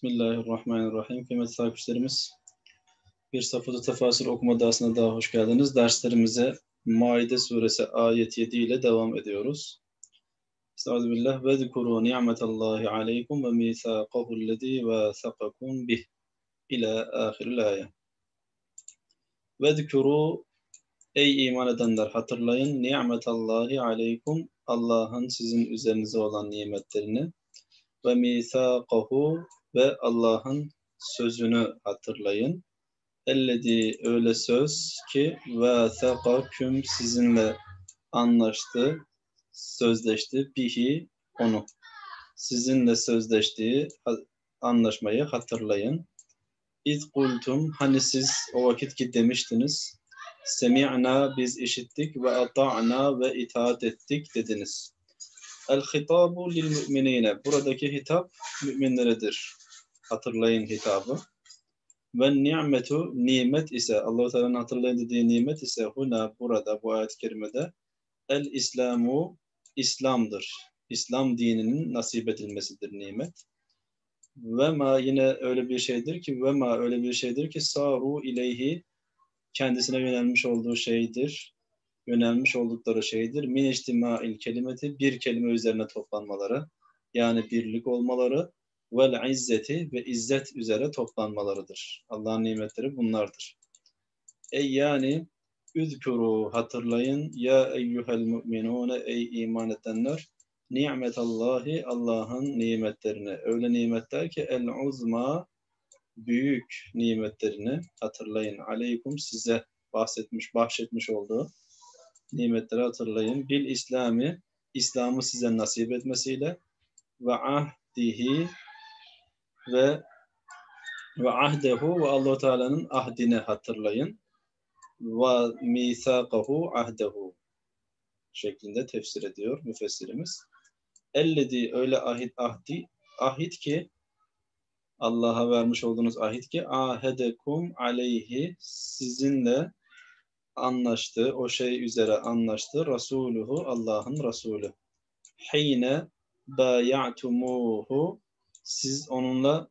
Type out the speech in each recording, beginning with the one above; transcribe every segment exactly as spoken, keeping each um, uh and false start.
Bismillahirrahmanirrahim. Kıymetli takipçilerimiz, bir Safı Tefasir okuma dersine daha hoş geldiniz. Derslerimize Maide suresi ayet yedi ile devam ediyoruz. Estağfirullah. Ve zikuru ni'metallahi aleykum ve mithaqahullezî vâsakakum bih ila ahiril ayet. Ve zikuru, ey iman edenler, hatırlayın, ni'metallahi aleykum, Allah'ın sizin üzerinize olan nimetlerini, ve mithaqahu, ve Allah'ın sözünü hatırlayın. Ellezî, öyle söz ki vâthaqaküm, sizinle anlaştı, sözleşti, bihi, onu. Sizinle sözleştiği anlaşmayı hatırlayın. İz kultum, hani siz o vakit ki demiştiniz, semi'na, biz işittik, ve ata'na, ve itaat ettik dediniz. El-hitabu lil müminine, buradaki hitap müminleredir. Hatırlayın hitabı. Ve ni'metu, nimet ise, Allah-u Teala'nın hatırlayın dediği nimet ise, huna, burada, bu ayet-i kerimede, el-İslamu, İslam'dır. İslam dininin nasip edilmesidir nimet. Ve ma, yine öyle bir şeydir ki, ve ma, öyle bir şeydir ki, saru ileyhi, kendisine yönelmiş olduğu şeydir. Yönelmiş oldukları şeydir. Min içtimâil kelimeti, bir kelime üzerine toplanmaları, yani birlik olmaları, vel izzeti, ve izzet üzere toplanmalarıdır. Allah'ın nimetleri bunlardır. Ey yani, üzkuru, hatırlayın, ya eyyuhel müminune, ey iman edenler, ni'metallahi, Allah'ın nimetlerini, öyle nimetler ki el uzma, büyük nimetlerini hatırlayın. Aleykum, size bahsetmiş, bahşetmiş olduğu nimetleri hatırlayın. Bil İslami, İslam'ı size nasip etmesiyle, ve ahdihi, ve ve ahdehu, ve Allah-u Teala'nın ahdini hatırlayın. Ve mithaqahu ahdehu şeklinde tefsir ediyor müfessirimiz. Ellezî, öyle ahit, ahdi, ahit ki, Allah'a vermiş olduğunuz ahit ki, ahedekum aleyhi, sizinle anlaştı, o şey üzere anlaştı. Rasuluhu, Allah'ın Resulü. Hine bayatumuhu, siz onunla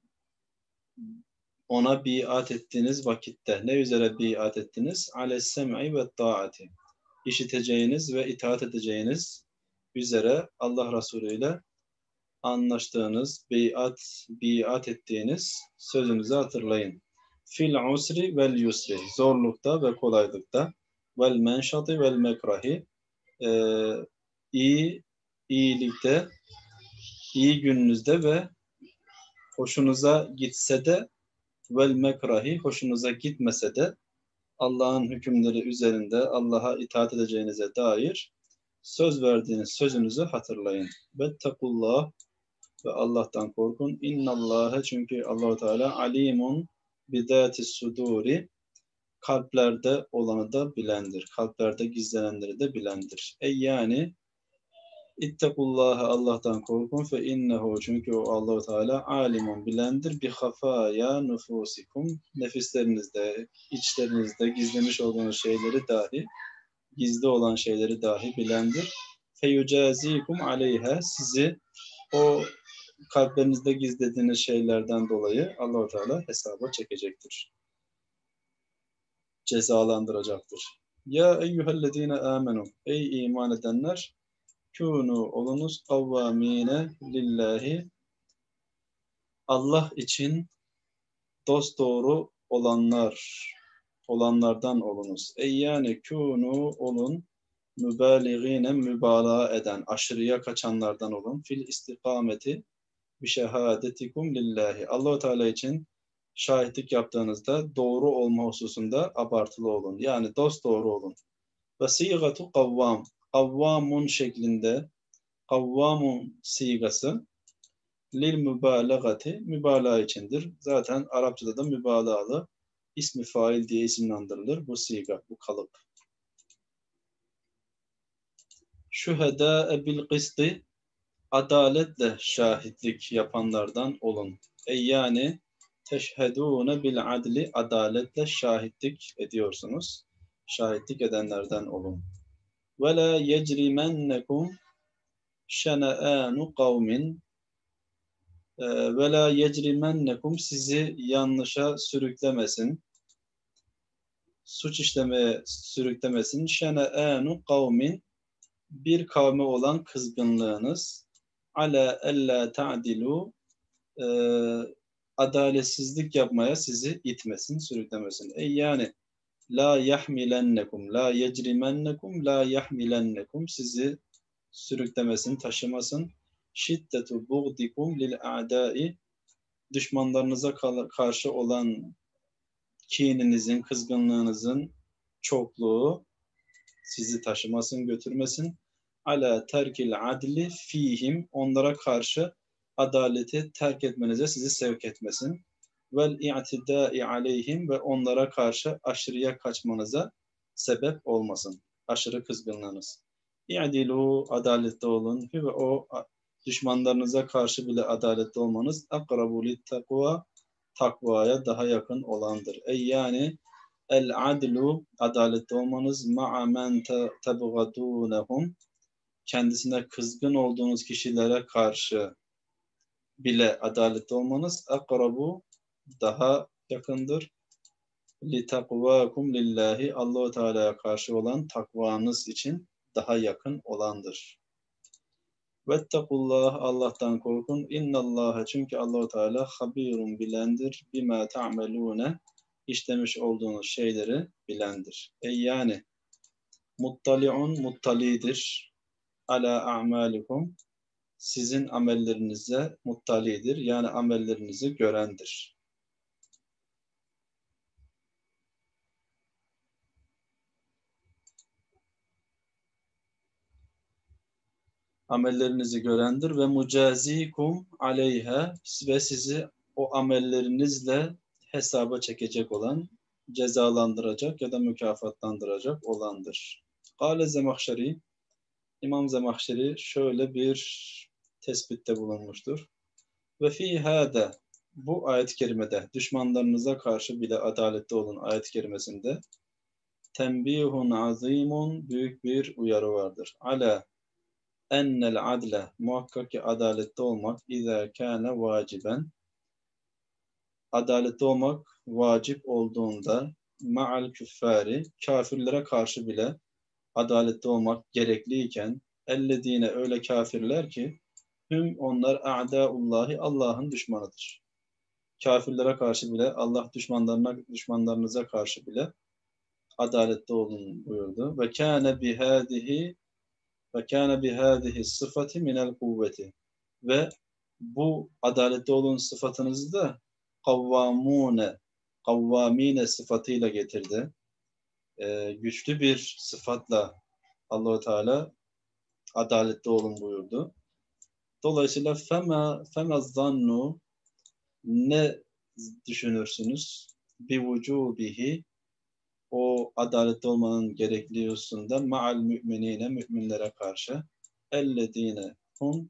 ona biat ettiğiniz vakitte. Ne üzere biat ettiniz? Ales-sem'i ve taati. İşiteceğiniz ve itaat edeceğiniz üzere Allah Resulü ile anlaştığınız, biat, biat ettiğiniz sözünüzü hatırlayın. Fil usri vel yusri, zorlukta ve kolaylıkta, vel menşati vel mekrahi, ee, iyi, iyilikte, iyi gününüzde ve hoşunuza gitse de, vel mekrahi, hoşunuza gitmese de, Allah'ın hükümleri üzerinde Allah'a itaat edeceğinize dair söz verdiğiniz sözünüzü hatırlayın. Vettekullah, ve Allah'tan korkun. İnnallâhe, çünkü Allah-u Teala alimun bidâtis sudûri, kalplerde olanı da bilendir. Kalplerde gizlenenleri de bilendir. Ey yani, İttekullâhe, Allah'tan korkun, fe innehu, çünkü o Allah-u Teala alimun, bilendir, bi hafâya nufusikum, nefislerinizde, içlerinizde gizlemiş olduğunuz şeyleri dahi, gizli olan şeyleri dahi bilendir. Fe yücâzikum aleyha, sizi o kalplerinizde gizlediğiniz şeylerden dolayı Allah-u Teala hesaba çekecektir. Cezalandıracaktır. Ya eyyühellezine amenu, ey iman edenler, kûnû, olunuz, kavvâmîne lillahi, Allah için dosdoğru olanlar, olanlardan olunuz. Ey yani kûnû, olun, mübâliğine, mübalağa eden, aşırıya kaçanlardan olun. Fil istikameti bi şehadetikum lillahi, Allah-u Teala için şahitlik yaptığınızda doğru olma hususunda abartılı olun. Yani dost doğru olun. Ve sigatu kavvam, kavvamun şeklinde, kavvamun sigası lil mübalağati, mübalağa içindir. Zaten Arapçada da mübalağalı ismi fail diye isimlendirilir bu siga, bu kalıp. Şühedâe bil kısti, adaletle şahitlik yapanlardan olun. Ey yani teşhedûne bil adli, adaletle şahitlik ediyorsunuz. Şahitlik edenlerden olun. Ve la yecrimennekum şene'ânu kavmin, Ve la yecrimennekum sizi yanlışa sürüklemesin. Suç işlemeye sürüklemesin. Şene'anu kavmin bir kavme olan kızgınlığınız ala ella ta'dilu e, adaletsizlik yapmaya sizi itmesin, sürüklemesin. E yani la yahmilennekum, la yecrimennekum, la yahmilennekum sizi sürüklemesin, taşımasın. Şiddetu buğdikum lil a'dai düşmanlarınıza karşı olan kininizin, kızgınlığınızın çokluğu sizi taşımasın, götürmesin. Ala terkil adli fihim onlara karşı adaleti terk etmenize sizi sevk etmesin. Vel i'tidai aleyhim ve onlara karşı aşırıya kaçmanıza sebep olmasın. Aşırı kızgınlığınız. İ'dilu adaletli olun ve o düşmanlarınıza karşı bile adaletli olmanız akrabu lit takva takvaya daha yakın olandır. Ey yani el adlu adaletli olmanız ma'a men tebgadunhum kendisine kızgın olduğunuz kişilere karşı bile adaletli olmanız akrabu daha yakındır. Li takvakum lillahi Allahu Teala'ya karşı olan takvanız için daha yakın olandır. Vettekullah Allah'tan korkun. İnnallaha çünkü Allahu Teala habirun bilendir. Bima ta'melune işlemiş olduğunuz şeyleri bilendir. E yani muttali'un muttalidir. Ala a'malikum sizin amellerinize muttalidir. Yani amellerinizi görendir. Amellerinizi görendir ve mucazikum aleyha ve sizi o amellerinizle hesaba çekecek olan, cezalandıracak ya da mükafatlandıracak olandır. Kâle Zemahşeri, İmam Zemahşeri şöyle bir tespitte bulunmuştur. Ve fî hâde, bu ayet-i kerimede, düşmanlarınıza karşı bile adaletli olun ayet-i kerimesinde, tembihun azimun, büyük bir uyarı vardır. Ala ennel adle, muhakkak ki adaletli olmak, izâ kâne vaciben, adaletli olmak vacip olduğunda, ma'al küffâri, kafirlere karşı bile adaletli olmak gerekliyken, ellezîne öyle kafirler ki, hüm onlar a'dâullâhi, Allah'ın düşmanıdır. Kafirlere karşı bile, Allah düşmanlarına, düşmanlarınıza karşı bile adaletli olun buyurdu. Ve kâne bihâdihi ve kâne bihâdihi sıfati minel kuvveti. Ve bu adaletli olun sıfatınızı da kavvamune, kavvamine sıfatıyla getirdi. Ee, güçlü bir sıfatla Allah-u Teala adaletli olun buyurdu. Dolayısıyla fema fema zannu ne düşünürsünüz? Bi vücubihi o adaletli olmanın gerekli hususunda ma'al müminine müminlere karşı ellezine hum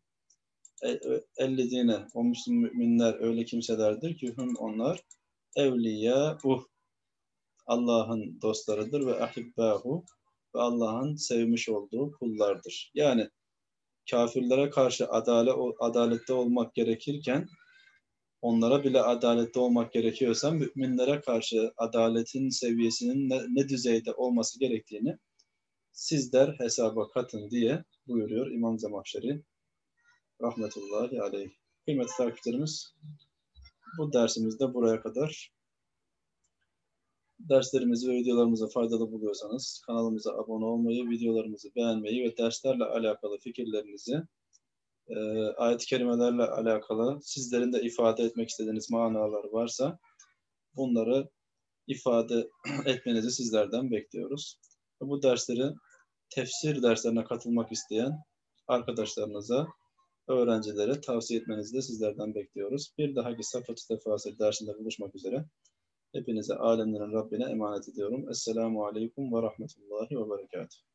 ellezine o müminler öyle kimselerdir ki hum onlar evliya uh Allah'ın dostlarıdır ve ahibbahu ve Allah'ın sevmiş olduğu kullardır. Yani kafirlere karşı adalet, adaletli olmak gerekirken onlara bile adaletli olmak gerekiyorsa müminlere karşı adaletin seviyesinin ne, ne düzeyde olması gerektiğini sizler hesaba katın diye buyuruyor İmam Zemahşeri rahmetullahi aleyh. Kıymetli takipçilerimiz, bu dersimizde buraya kadar. Derslerimizi ve videolarımızı faydalı buluyorsanız kanalımıza abone olmayı, videolarımızı beğenmeyi ve derslerle alakalı fikirlerinizi e, ayet-i kerimelerle alakalı sizlerin de ifade etmek istediğiniz manalar varsa bunları ifade etmenizi sizlerden bekliyoruz. Bu dersleri tefsir derslerine katılmak isteyen arkadaşlarınıza, öğrencilere tavsiye etmenizi de sizlerden bekliyoruz. Bir dahaki Safat-ı Tefasir dersinde buluşmak üzere. Hepinize alemlerin Rabbine emanet ediyorum. Esselamu Aleyküm ve Rahmetullahi ve Berekatuhu.